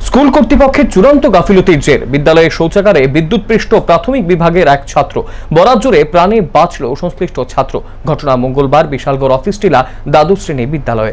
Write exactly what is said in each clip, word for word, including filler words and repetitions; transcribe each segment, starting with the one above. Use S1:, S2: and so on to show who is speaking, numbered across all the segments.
S1: School কর্তৃপক্ষের চূড়ান্ত গাফিলতির জের বিদ্যালয়ের শৌচাগারে বিদ্যুৎপৃষ্ট প্রাথমিক বিভাগের এক ছাত্র বরাত জোরে প্রাণে বাঁচল সংশ্লিষ্ট ছাত্র। ঘটনা মঙ্গলবার বিশালগড় অফিস টিলা দ্বাদশ শ্রেণী বিদ্যালয়ে।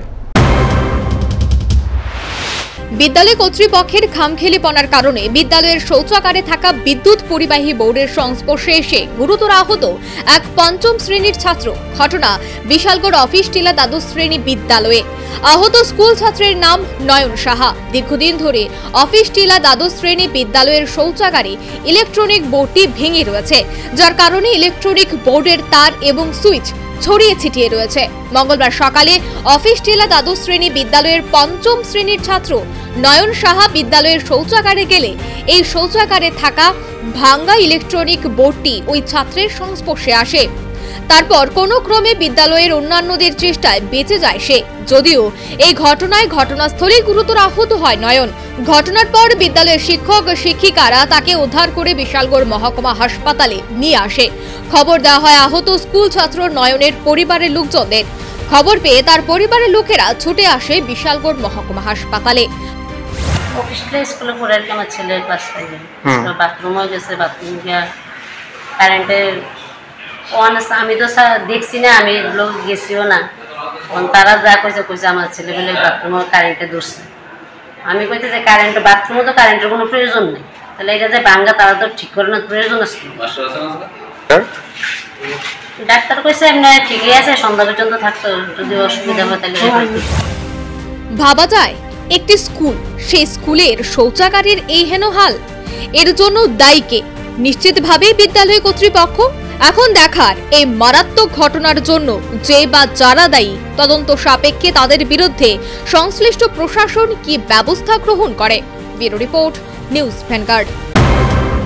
S2: বিদ্যালয় কর্তৃপক্ষের খামখেয়ালিপনার কারণে বিদ্যালয়ের শৌচাগারে থাকা বিদ্যুৎ পরিবাহী বোর্ডের সংস্পর্শে এসে গুরুতর আহত এক পঞ্চম শ্রেণীর ছাত্র। ঘটনা বিশালগড় অফিস টিলা দ্বাদশ শ্রেণী বিদ্যালয়ে। আহত স্কুল ছাত্রের নাম নয়ন সাহা। দীর্ঘদিন ধরে অফিস টিলা দ্বাদশ শ্রেণী বিদ্যালয়ের শৌচাগারে ইলেকট্রনিক বোর্ডটি ভেঙে রয়েছে, যার কারণে ইলেকট্রনিক বোর্ডের তার এবং সুইচ ছড়িয়ে ছিটিয়ে রয়েছে। মঙ্গলবার সকালে অফিস টিলা দ্বাদশ শ্রেণী বিদ্যালয়ের পঞ্চম শ্রেণীর ছাত্র নয়ন সাহা বিদ্যালয়ের শৌচাগারে গেলে এই শৌচাগারে থাকা ভাঙ্গা ইলেকট্রনিক বোর্ডটি ওই ছাত্রের সংস্পর্শে আসে। তারপর কোনো ক্রমে বিদ্যালয়ের অন্যান্যদের চেষ্টায় বেঁচে যায় সে, যদিও এই ঘটনায় ঘটনাস্থলেই গুরুতর আহত হয় নয়ন। ঘটনার পর বিদ্যালয়ের শিক্ষক শিক্ষিকারা তাকে উদ্ধার করে বিশালগড় মহকুমা হাসপাতালে নিয়ে আসে। খবর দেওয়া হয় আহত স্কুল ছাত্র নয়নের পরিবারের লোকজনদের। খবর পেয়ে তার পরিবারের লোকেরা ছুটে আসে বিশালগড় মহকুমা হাসপাতালে।
S3: স্কুলে পড়ে আর কি আমার ছেলে ক্লাস ফাইভে বাথরুমও গেছে, বাথরুম গিয়া কারেন্টের আমি তো দেখছি না, আমি এগুলো গেছিও না। তারা যা কইছে কইছে আমার ছেলে বলে বাথরুমও কারেন্টে ধরছে। আমি কইতে যে কারেন্ট বাথরুমও তো কারেন্টের কোনো প্রয়োজন নেই, তাহলে এটা যে ভাঙ্গা তারা তো ঠিক করানোর প্রয়োজন আছে। ডাক্তার কইছে এমনি ঠিকই আছে, সন্ধ্যা পর্যন্ত থাকতো, যদি অসুবিধা হয় তাহলে।
S2: ভাবা যায় একটি স্কুল, সেই স্কুলের শৌচাগারের এই হেন হাল, এর জন্য দায়ী কে? নিশ্চিতভাবেই বিদ্যালয় কর্তৃপক্ষ। এখন দেখার এই মারাত্মক ঘটনার জন্য যে বা যারা দায়ী, তদন্ত সাপেক্ষে তাদের বিরুদ্ধে সংশ্লিষ্ট প্রশাসন কি ব্যবস্থা গ্রহণ করে। Bureau report, news vanguard.